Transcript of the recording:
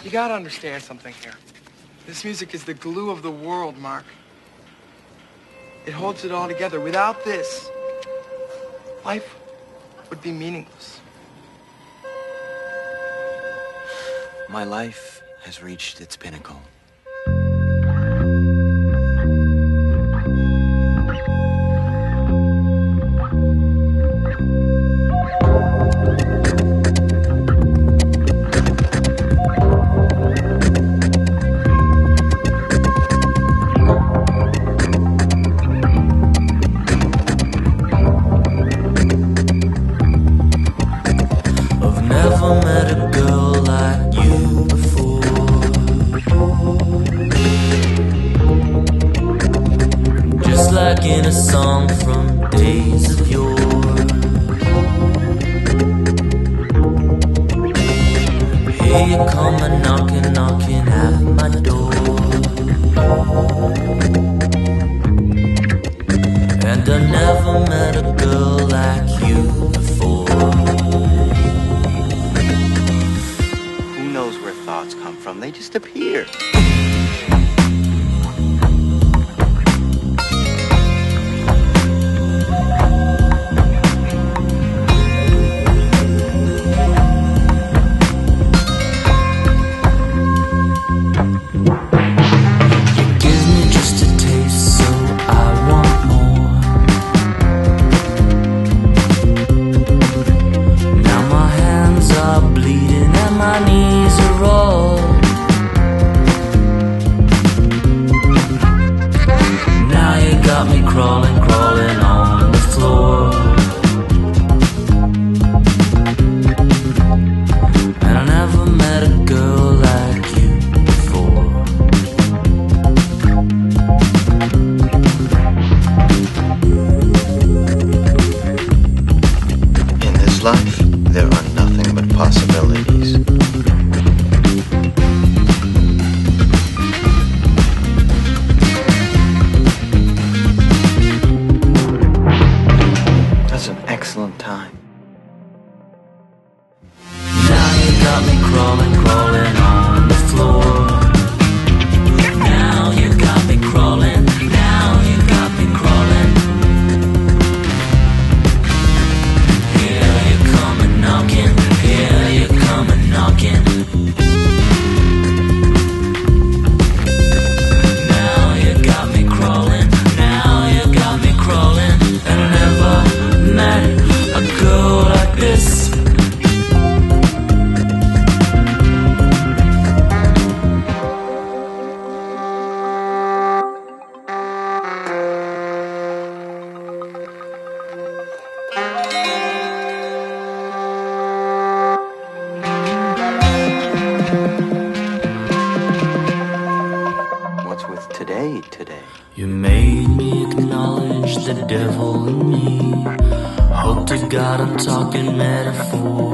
You gotta understand something here. This music is the glue of the world, Mark. It holds it all together. Without this, life would be meaningless. My life has reached its pinnacle. In a song from days of yore, here you come a knocking, knocking at my door, and I never met a girl like you before. Who knows where thoughts come from? They just appear. Crawling, crawling on the floor, and I never met a girl like you before. In this life, there are nothing but possibilities. Excellent time. Now you got me crawling, crawling on the floor. Now you got me crawling. Now you got me crawling. Here you come and knocking. Here you come and knocking. Now you got me crawling. Now you got me crawling. And I never met a girl like this. What's with today? You made me acknowledge the devil in me. Hope to God I'm talking metaphor.